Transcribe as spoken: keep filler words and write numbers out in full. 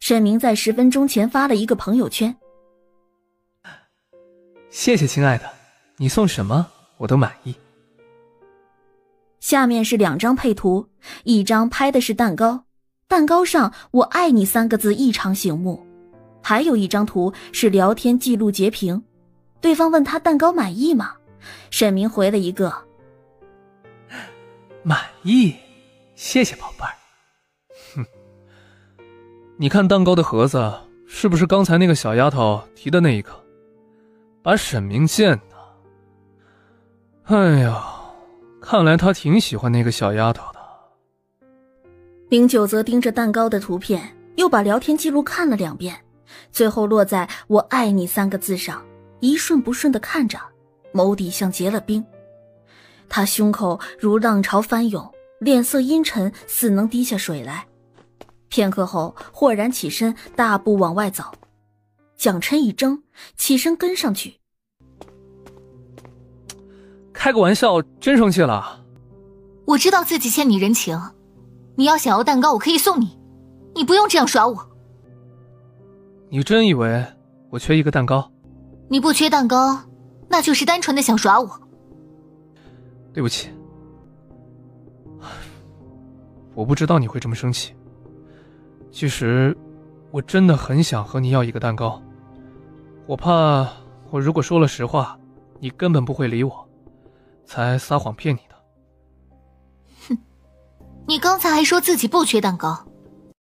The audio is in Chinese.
沈明在十分钟前发了一个朋友圈： 谢谢亲爱的，你送什么我都满意。 下面是两张配图，一张拍的是蛋糕，蛋糕上我爱你三个字异常醒目，还有一张图是聊天记录截屏，对方问他蛋糕满意吗？沈明回了一个满意，谢谢宝贝儿。哼，你看蛋糕的盒子是不是刚才那个小丫头提的那一个？把沈明见的，哎呀，看来他挺喜欢那个小丫头的。 林九则盯着蛋糕的图片，又把聊天记录看了两遍，最后落在我爱你三个字上，一瞬不瞬地看着，眸底像结了冰。他胸口如浪潮翻涌，脸色阴沉，似能滴下水来。片刻后豁然起身，大步往外走。蒋琛一怔，起身跟上去。 开个玩笑，真生气了？ 我知道自己欠你人情，你要想要蛋糕我可以送你，你不用这样耍我。 你真以为我缺一个蛋糕？ 你不缺蛋糕，那就是单纯的想耍我。 对不起，我不知道你会这么生气。其实我真的很想和你要一个蛋糕，我怕我如果说了实话，你根本不会理我，才撒谎骗你的。 哼，你刚才还说自己不缺蛋糕，